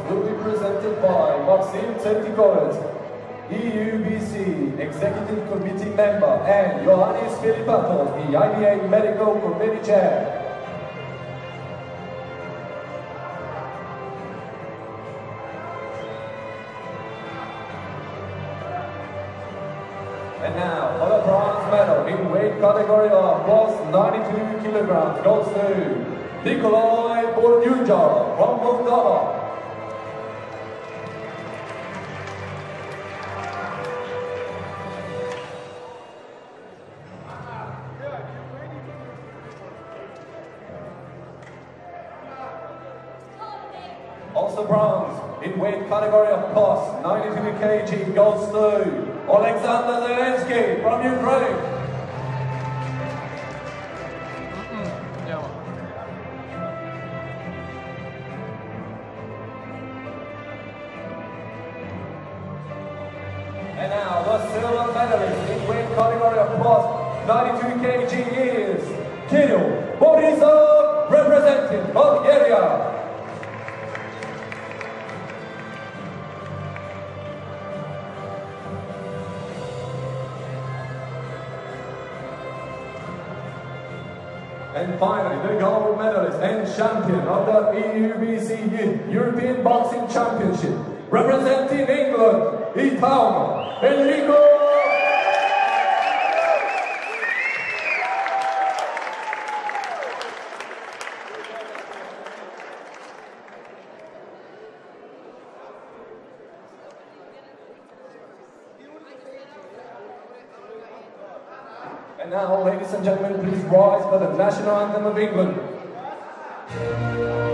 will be presented by Maxim Tsertikoves, EUBC Executive Committee member, and Ioannis Filipatos, the IBA Medical Committee Chair. And now, for the bronze medal in weight category of plus 92 kilograms goes to NICOLAI BORDIUJA from Moldova. Also bronze in weight category of plus 92 kg goes to Oleksandr ZELENSKYI from Ukraine. And now the silver medalist in weight category of plus 92 kg is Kirill Borisiov, representing Bulgaria. And finally, the gold medalist and champion of the EUBC Youth European Boxing Championship, representing England, ITAUMA ENRIKO. And now, ladies and gentlemen, please rise for the national anthem of England.